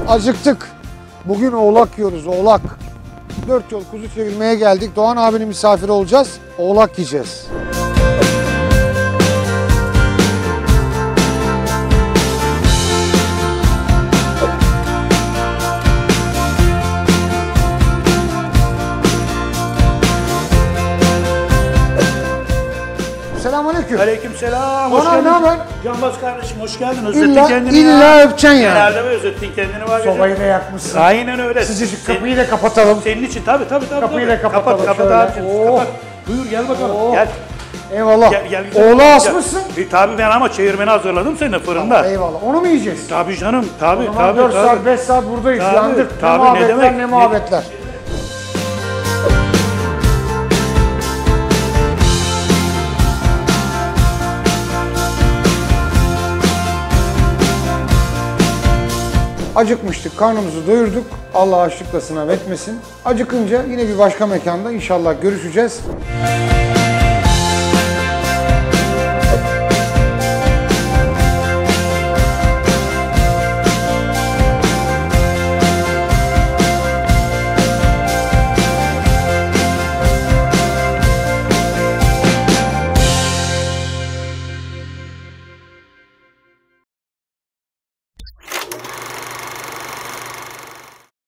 Acıktık. Bugün oğlak yiyoruz, oğlak. 4 yol kuzu çevirmeye geldik. Doğan abinin misafiri olacağız. Oğlak yiyeceğiz. Selamünaleyküm. Aleykümselam. Doğan abi ne haber? Canbaz kardeşim hoş geldin. Özlettin kendini İlla ya. öpeceksin ya. Herhalde mi özlettin kendini var ya. Sobayı da yakmışsın. Aynen öyle. Sıcacık kapıyı da kapatalım. Senin için tabii. Kapıyı da kapatalım Kapat şöyle. abicim. Oh. Kapat. Buyur gel bakalım. Oh. Gel. Eyvallah. Gel. Oğlağı asmışsın. Tabii ben ama çevirmeni hazırladım senin fırında. Eyvallah. Onu mu yiyeceğiz? Tabii canım. Tabii. 4 saat 5 saat buradayız. Tabii, Yandık. tabii, Ne ne muhabbetler demek? ne muhabbetler. Acıkmıştık, karnımızı doyurduk. Allah açlıkla sınav etmesin. Acıkınca yine bir başka mekanda inşallah görüşeceğiz.